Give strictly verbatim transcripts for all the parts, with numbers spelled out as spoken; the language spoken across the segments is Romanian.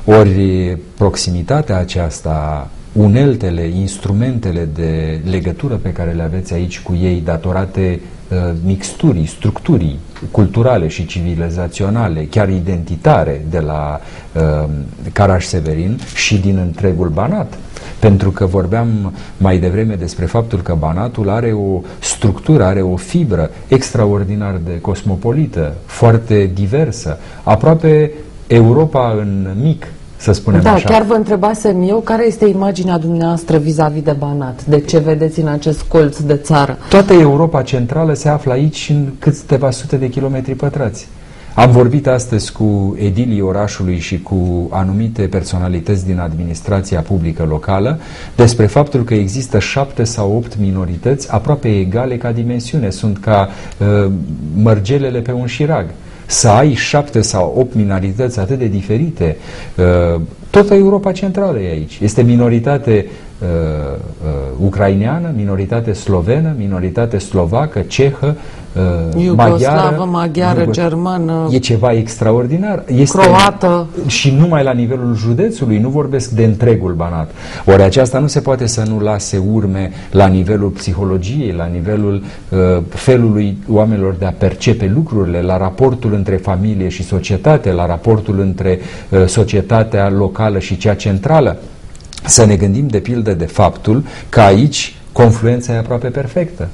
Ori proximitatea aceasta, uneltele, instrumentele de legătură pe care le aveți aici cu ei, datorate uh, mixturii, structurii culturale și civilizaționale, chiar identitare de la uh, Caraș-Severin și din întregul Banat. Pentru că vorbeam mai devreme despre faptul că Banatul are o structură, are o fibră extraordinar de cosmopolită, foarte diversă, aproape Europa în mic, să spunem da, așa. Chiar vă întrebasem eu care este imaginea dumneavoastră vis-a-vis de Banat. De ce vedeți în acest colț de țară? Toată Europa Centrală se află aici în câteva sute de kilometri pătrați. Am vorbit astăzi cu edilii orașului și cu anumite personalități din administrația publică locală despre faptul că există șapte sau opt minorități aproape egale ca dimensiune. Sunt ca uh, mărgelele pe un șirag. Să ai șapte sau opt minorități atât de diferite, uh, toată Europa Centrală e aici. Este minoritate uh, uh, ucraineană, minoritate slovenă, minoritate slovacă, cehă, uh, iugoslavă, maghiară, Iugos... germană, e ceva extraordinar. Este croată. Și numai la nivelul județului, nu vorbesc de întregul Banat. Ori aceasta nu se poate să nu lase urme la nivelul psihologiei, la nivelul uh, felului oamenilor de a percepe lucrurile, la raportul între familie și societate, la raportul între uh, societatea locală și cea centrală. Să ne gândim de pildă de faptul că aici confluența e aproape perfectă.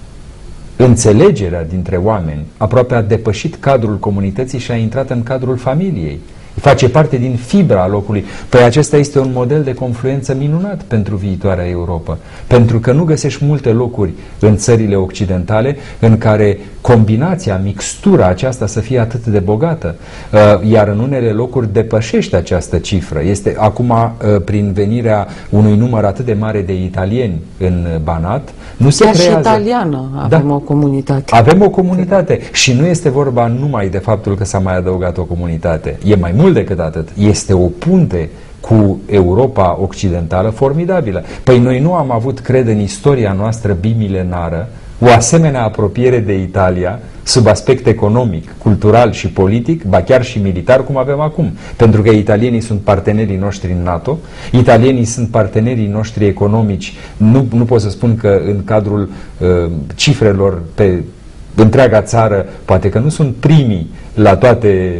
Înțelegerea dintre oameni aproape a depășit cadrul comunității și a intrat în cadrul familiei. Face parte din fibra locului. Păi acesta este un model de confluență minunat pentru viitoarea Europa. Pentru că nu găsești multe locuri în țările occidentale în care combinația, mixtura aceasta să fie atât de bogată. Iar în unele locuri depășește această cifră. Este acum, prin venirea unui număr atât de mare de italieni în Banat, nu se Chiar creează... și italiană avem da. o comunitate. Avem o comunitate. Și nu este vorba numai de faptul că s-a mai adăugat o comunitate. E mai mult decât atât. Este o punte cu Europa Occidentală formidabilă. Păi noi nu am avut, cred, în istoria noastră bimilenară o asemenea apropiere de Italia sub aspect economic, cultural și politic, ba chiar și militar, cum avem acum. Pentru că italienii sunt partenerii noștri în NATO, italienii sunt partenerii noștri economici, nu, nu pot să spun că în cadrul uh, cifrelor pe întreaga țară, poate că nu sunt primii la toate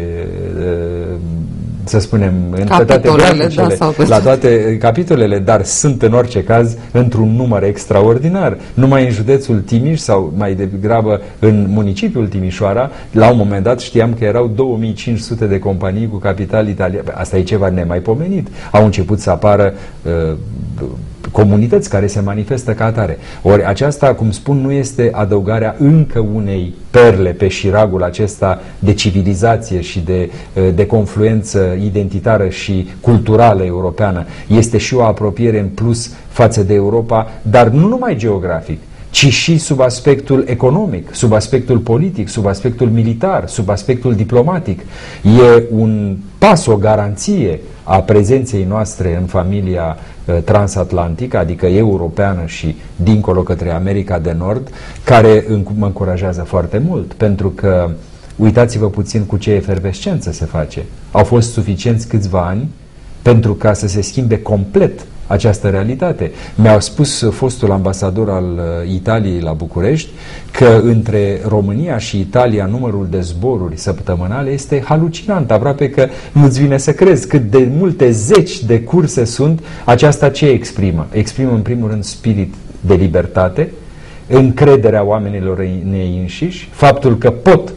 uh, să spunem, în toate graficele, da, la toate capitolele, dar sunt în orice caz într-un număr extraordinar. Numai în județul Timiș sau mai degrabă în municipiul Timișoara, la un moment dat știam că erau două mii cinci sute de companii cu capital italian. Asta e ceva nemaipomenit. Au început să apară uh, comunități care se manifestă ca atare. Ori aceasta, cum spun, nu este adăugarea încă unei perle pe șiragul acesta de civilizație și de, de confluență identitară și culturală europeană. Este și o apropiere în plus față de Europa, dar nu numai geografic, ci și sub aspectul economic, sub aspectul politic, sub aspectul militar, sub aspectul diplomatic. E un pas, o garanție a prezenței noastre în familia uh, transatlantică, adică europeană și dincolo către America de Nord, care mă încurajează foarte mult, pentru că uitați-vă puțin cu ce efervescență se face. Au fost suficienți câțiva ani pentru ca să se schimbe complet această realitate. Mi-au spus fostul ambasador al uh, Italiei la București că între România și Italia numărul de zboruri săptămânale este halucinant, aproape că nu-ți vine să crezi cât de multe zeci de curse sunt. Aceasta ce exprimă? Exprimă în primul rând spirit de libertate, încrederea oamenilor în ei înșiși, faptul că pot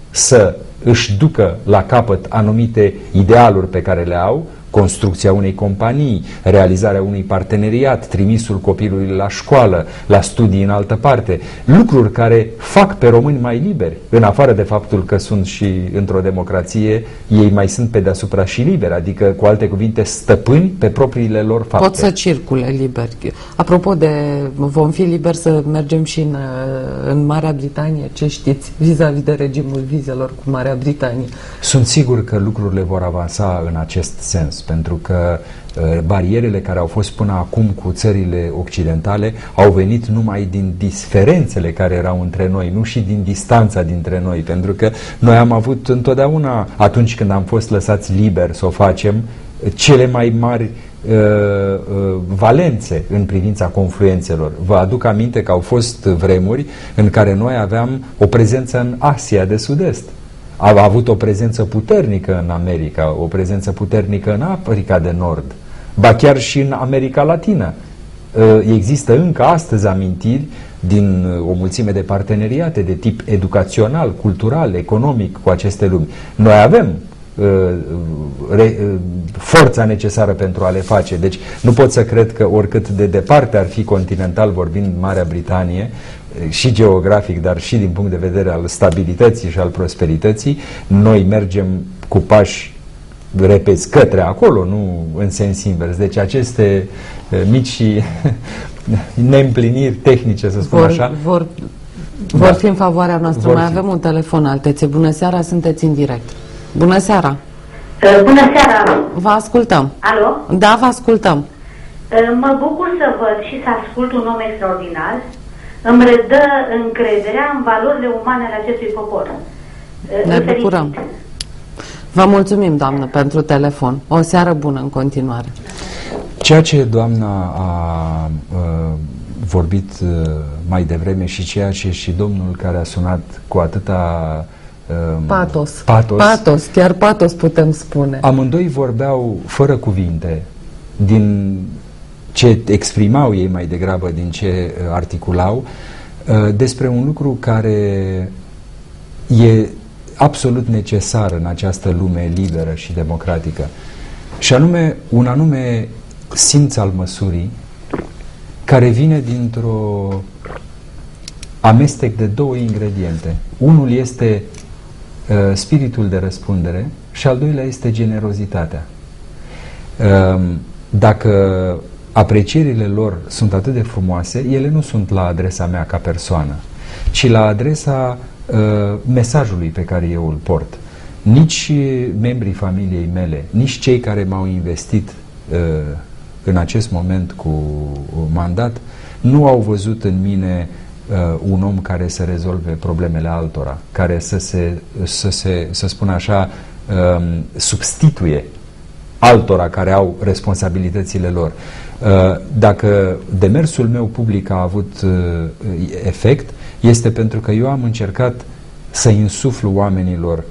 să își ducă la capăt anumite idealuri pe care le au, construcția unei companii, realizarea unui parteneriat, trimisul copilului la școală, la studii în altă parte, lucruri care fac pe români mai liberi, în afară de faptul că sunt și într-o democrație, ei mai sunt pe deasupra și liberi, adică, cu alte cuvinte, stăpâni pe propriile lor fapte. Pot să circule liberi. Apropo de vom fi liberi să mergem și în, în Marea Britanie, ce știți vis-a-vis de regimul vizelor cu Marea Britanie? Sunt sigur că lucrurile vor avansa în acest sens, pentru că uh, barierele care au fost până acum cu țările occidentale au venit numai din diferențele care erau între noi, nu și din distanța dintre noi, pentru că noi am avut întotdeauna, atunci când am fost lăsați liberi să o facem, cele mai mari uh, uh, valențe în privința confluențelor. Vă aduc aminte că au fost vremuri în care noi aveam o prezență în Asia de Sud-Est. A avut o prezență puternică în America, o prezență puternică în Africa de Nord, ba chiar și în America Latină. Există încă astăzi amintiri din o mulțime de parteneriate de tip educațional, cultural, economic cu aceste lumi. Noi avem forța necesară pentru a le face. Deci nu pot să cred că oricât de departe ar fi continental vorbind Marea Britanie, și geografic, dar și din punct de vedere al stabilității și al prosperității, noi mergem cu pași repezi către acolo, nu în sens invers. Deci aceste mici neîmpliniri tehnice, să spun vor, așa, vor, vor da. fi în favoarea noastră. Vor Mai fi. avem un telefon, Altețe. Bună seara, sunteți în direct. Bună seara! Bună seara! Vă ascultăm. Alo? Da, vă ascultăm. Mă bucur să văd și să ascult un om extraordinar. Îmi redă încrederea în valorile umane ale acestui popor. Ne bucurăm. Vă mulțumim, doamnă, pentru telefon. O seară bună în continuare. Ceea ce doamna a, a vorbit mai devreme și ceea ce și domnul care a sunat cu atâta patos. patos, patos, chiar patos putem spune. Amândoi vorbeau fără cuvinte, din ce exprimau ei mai degrabă, din ce articulau, despre un lucru care e absolut necesar în această lume liberă și democratică, și anume un anume simț al măsurii care vine dintr-o amestec de două ingrediente. Unul este uh, spiritul de răspundere și al doilea este generozitatea. Uh, dacă aprecierile lor sunt atât de frumoase, ele nu sunt la adresa mea ca persoană, ci la adresa uh, mesajului pe care eu îl port. Nici membrii familiei mele, nici cei care m-au investit uh, în acest moment cu mandat, nu au văzut în mine uh, un om care să rezolve problemele altora, care să se, să se, să spun așa, uh, substituie altora care au responsabilitățile lor. Uh, dacă demersul meu public a avut uh, efect, este pentru că eu am încercat să insuflu oamenilor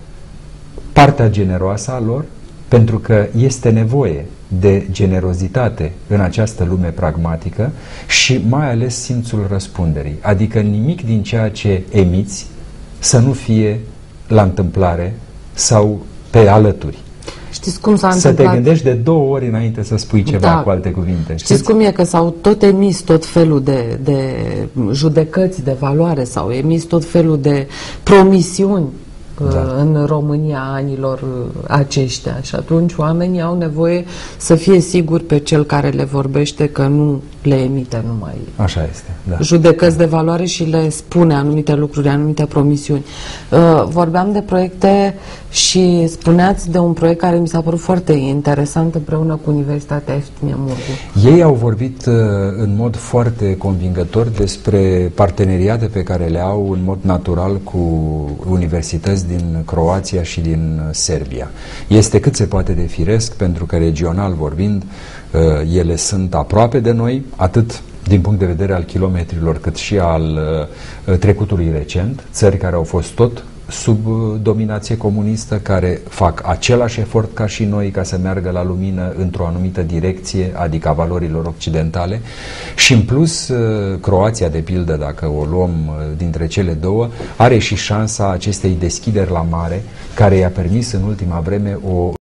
partea generoasă a lor, pentru că este nevoie de generozitate în această lume pragmatică și mai ales simțul răspunderii. Adică nimic din ceea ce emiți să nu fie la întâmplare sau pe alături. Știți cum s-a să întâmplat? te gândești de două ori înainte să spui ceva, da. Cu alte cuvinte. Știți, Știți cum e? Că s-au tot emis tot felul de, de judecăți de valoare, s-au emis tot felul de promisiuni da. în România anilor aceștia și atunci oamenii au nevoie să fie siguri pe cel care le vorbește că nu le emite numai Așa este, da. judecăți de valoare și le spune anumite lucruri, anumite promisiuni. Uh, vorbeam de proiecte și spuneați de un proiect care mi s-a părut foarte interesant împreună cu Universitatea Eftimie Mureș. Ei au vorbit uh, în mod foarte convingător despre parteneriate pe care le au în mod natural cu universități din Croația și din Serbia. Este cât se poate de firesc, pentru că regional vorbind, uh, ele sunt aproape de noi, atât din punct de vedere al kilometrilor, cât și al uh, trecutului recent, țări care au fost tot sub dominație comunistă, care fac același efort ca și noi ca să meargă la lumină într-o anumită direcție, adică a valorilor occidentale, și în plus Croația, de pildă, dacă o luăm dintre cele două, are și șansa acestei deschideri la mare, care i-a permis în ultima vreme o